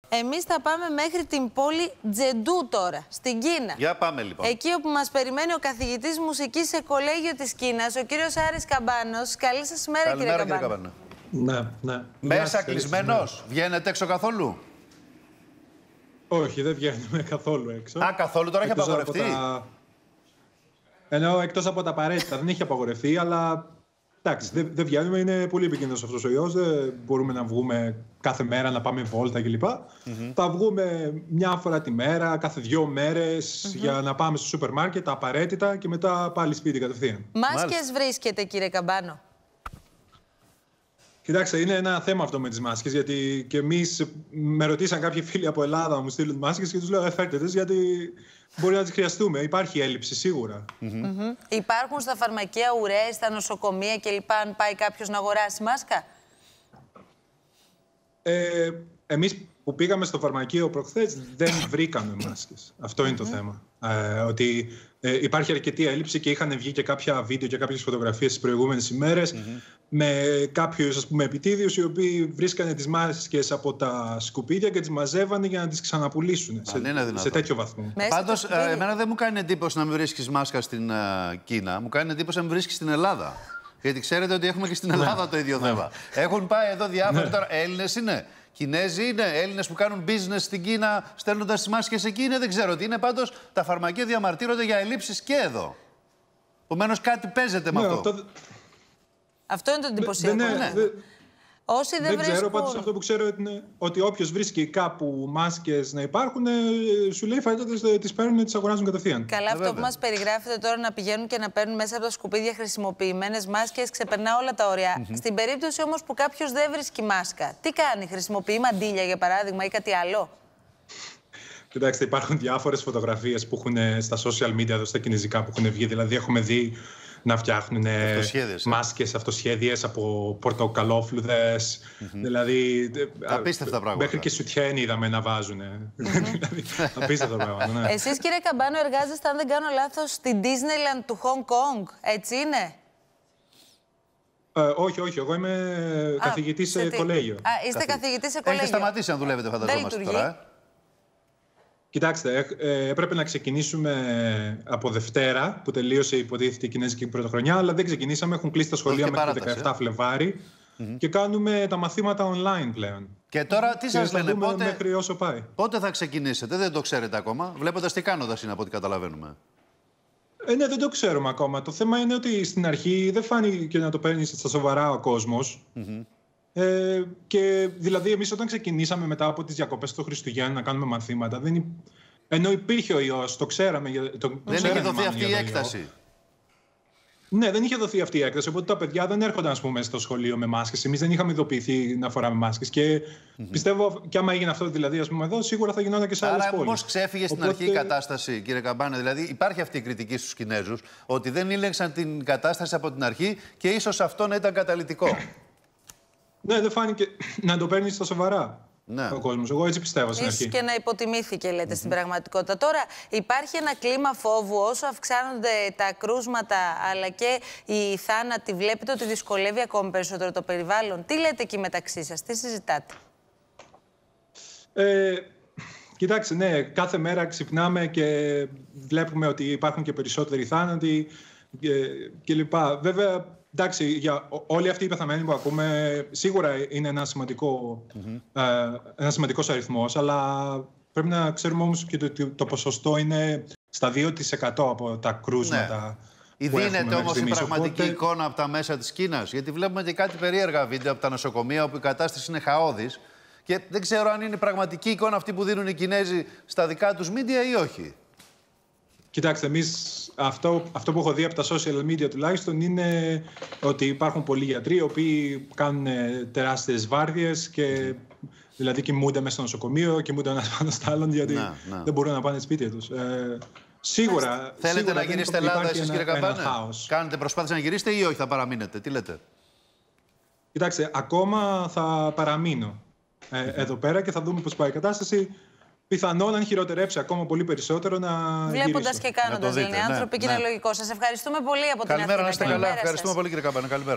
Εμείς θα πάμε μέχρι την πόλη Τζεντού τώρα, στην Κίνα. Για πάμε λοιπόν. Εκεί όπου μας περιμένει ο καθηγητής μουσικής σε κολέγιο της Κίνας, ο κύριος Άρης Καμπάνος. Καλή σας ημέρα, κύριε Καμπάνο. Ναι. Μέσα κλεισμένος, βγαίνετε έξω καθόλου? Όχι, δεν βγαίνουμε καθόλου έξω. Α, καθόλου, τώρα έχει απαγορευτεί. Ενώ εκτός από τα απαραίτητα δεν έχει απαγορευτεί, αλλά εντάξει, δεν βγαίνουμε, είναι πολύ επικίνδυνος αυτός ο ιός. Δεν μπορούμε να βγούμε κάθε μέρα, να πάμε βόλτα κλπ. Θα βγούμε μια φορά τη μέρα, κάθε 2 μέρες, για να πάμε στο σούπερ μάρκετ, τα απαραίτητα και μετά πάλι σπίτι κατευθείαν. Μάσκες βρίσκεται, κύριε Καμπάνο? Κοιτάξτε, είναι ένα θέμα αυτό με τις μάσκες, γιατί και εμείς με ρωτήσαν κάποιοι φίλοι από Ελλάδα να μου στείλουν μάσκες και τους λέω φέρτε τις, γιατί μπορεί να τις χρειαστούμε. Υπάρχει έλλειψη σίγουρα. Υπάρχουν στα φαρμακεία ουρές, στα νοσοκομεία κλπ. Αν πάει κάποιος να αγοράσει μάσκα? Εμείς που πήγαμε στο φαρμακείο προχθές δεν βρήκαμε μάσκες. Αυτό είναι το θέμα. Ότι υπάρχει αρκετή έλλειψη και είχαν βγει και κάποια βίντεο και κάποιες φωτογραφίες τις προηγούμενες ημέρες με κάποιους, ας πούμε, επιτίδιους οι οποίοι βρίσκανε τις μάσκες από τα σκουπίδια και τις μαζεύανε για να τις ξαναπουλήσουν σε τέτοιο βαθμό. Πάντως, εμένα δεν μου κάνει εντύπωση να μην βρίσκεις μάσκα στην Κίνα. Μου κάνει εντύπωση να μην βρίσκεις στην Ελλάδα. Γιατί ξέρετε ότι έχουμε και στην Ελλάδα το ίδιο θέμα. Έχουν πάει εδώ διάφοροι τώρα. Έλληνες είναι. Κινέζοι είναι, Έλληνες που κάνουν business στην Κίνα στέλνοντας τις μάσκες εκεί είναι, δεν ξέρω τι είναι. Πάντως τα φαρμακεία διαμαρτύρονται για ελλείψεις και εδώ. Επομένως κάτι παίζεται με αυτό. Αυτό είναι το εντυπωσιακό. Όσοι δεν βρίσκουν... ξέρω, πάντως αυτό που ξέρω είναι ότι όποιος βρίσκει κάπου μάσκες να υπάρχουν, σου λέει φαίνεται τις παίρνουν και τις αγοράζουν κατευθείαν. Καλά, αυτό που μας περιγράφετε τώρα, να πηγαίνουν και να παίρνουν μέσα από τα σκουπίδια χρησιμοποιημένες μάσκες, ξεπερνά όλα τα όρια. Στην περίπτωση όμως που κάποιος δεν βρίσκει μάσκα, τι κάνει? Χρησιμοποιεί μαντίλια για παράδειγμα ή κάτι άλλο? Κοιτάξτε, υπάρχουν διάφορες φωτογραφίες που έχουν στα social media εδώ στα κινέζικα που έχουν βγει. Δηλαδή, έχουμε δει να φτιάχνουν μάσκες αυτοσχέδιες από πορτοκαλόφλουδες. Δηλαδή, απίστευτα πράγματα. Μέχρι και σουτιέν είδαμε να βάζουν. Δηλαδή, απίστευτα πράγματα. Ναι. Εσείς, κύριε Καμπάνο, εργάζεστε, αν δεν κάνω λάθος, στην Disneyland του Hong Kong, έτσι είναι? Όχι. Εγώ είμαι καθηγητής σε κολέγιο. Είστε καθηγητής σε κολέγιο. Έχετε σταματήσει να δουλεύετε, φανταζόμαστε τώρα. Κοιτάξτε, έπρεπε να ξεκινήσουμε από Δευτέρα, που τελείωσε υποτίθεται η Κινέζικη Πρωτοχρονιά, αλλά δεν ξεκινήσαμε. Έχουν κλείσει τα σχολεία μέχρι το 17 Φλεβάρι και κάνουμε τα μαθήματα online πλέον. Και τώρα τι σας λένε, μέχρι όσο πάει. Πότε θα ξεκινήσετε? Δεν το ξέρετε ακόμα. Βλέποντας τι κάνοντας είναι από ό,τι καταλαβαίνουμε. Ναι, δεν το ξέρουμε ακόμα. Το θέμα είναι ότι στην αρχή δεν φάνηκε να το παίρνει στα σοβαρά ο κόσμος. Και δηλαδή εμείς όταν ξεκινήσαμε μετά από τις διακοπές των Χριστουγέννων να κάνουμε μαθήματα, ενώ υπήρχε ο ιός, το ξέραμε. Δεν είχε δοθεί αυτή η έκταση. Ναι, δεν είχε δοθεί αυτή η έκταση, οπότε τα παιδιά δεν έρχονταν, ας πούμε, στο σχολείο με μάσκες. Εμείς δεν είχαμε ειδοποιηθεί να φοράμε μάσκες. Και πιστεύω, και άμα έγινε αυτό δηλαδή, ας πούμε, εδώ, σίγουρα θα γινόταν και σε άλλες πόλεις. Άρα, πώς ξέφυγε στην αρχή η κατάσταση, κύριε Καμπάνε? Δηλαδή, υπάρχει αυτή η κριτική στους Κινέζους, ότι δεν ήλεγξαν την κατάσταση από την αρχή και ίσως αυτό να ήταν καταλυτικό. Ναι, δεν φάνηκε να το παίρνει στα σοβαρά ο κόσμος. Εγώ έτσι πιστεύω στην αρχή. Και να υποτιμήθηκε, λέτε, στην πραγματικότητα. Τώρα, υπάρχει ένα κλίμα φόβου όσο αυξάνονται τα κρούσματα αλλά και οι θάνατοι. Βλέπετε ότι δυσκολεύει ακόμη περισσότερο το περιβάλλον. Τι λέτε εκεί μεταξύ σας, τι συζητάτε? Κοιτάξτε, ναι, κάθε μέρα ξυπνάμε και βλέπουμε ότι υπάρχουν και περισσότεροι θάνατοι κλπ. Βέβαια, εντάξει, για όλοι αυτοί οι πεθαμένοι που ακούμε, σίγουρα είναι ένα σημαντικός αριθμός, αλλά πρέπει να ξέρουμε όμως και ότι το ποσοστό είναι στα 2% από τα κρούσματα. Δίνεται όμως η πραγματική εικόνα από τα μέσα της Κίνας? Γιατί βλέπουμε και κάτι περίεργα βίντεο από τα νοσοκομεία όπου η κατάσταση είναι χαόδης και δεν ξέρω αν είναι η πραγματική εικόνα αυτή που δίνουν οι Κινέζοι στα δικά τους μίντια ή όχι. Κοιτάξτε, εμείς αυτό που έχω δει από τα social media τουλάχιστον είναι ότι υπάρχουν πολλοί γιατροί οι οποίοι κάνουν τεράστιες βάρδιες και δηλαδή κοιμούνται μέσα στο νοσοκομείο, κοιμούνται ένας πάνω στο άλλον γιατί δεν μπορούν να πάνε σπίτια τους. Σίγουρα. Θέλετε να γυρίσετε Ελλάδα εσείς, κύριε Καμπάνε? Κάνετε προσπάθειες να γυρίσετε ή όχι, θα παραμείνετε? Τι λέτε? Κοιτάξτε, ακόμα θα παραμείνω εδώ πέρα και θα δούμε πώς πάει η κατάσταση. Πιθανόν, αν χειροτερέψει ακόμα πολύ περισσότερο, να βλέποντας και κάνοντας, λένε άνθρωποι, και είναι λογικό. Σας ευχαριστούμε πολύ από την Αθήνα. Καλημέρα, να είστε καλά. Ευχαριστούμε πολύ, κύριε Καμπάνε. Καλημέρα.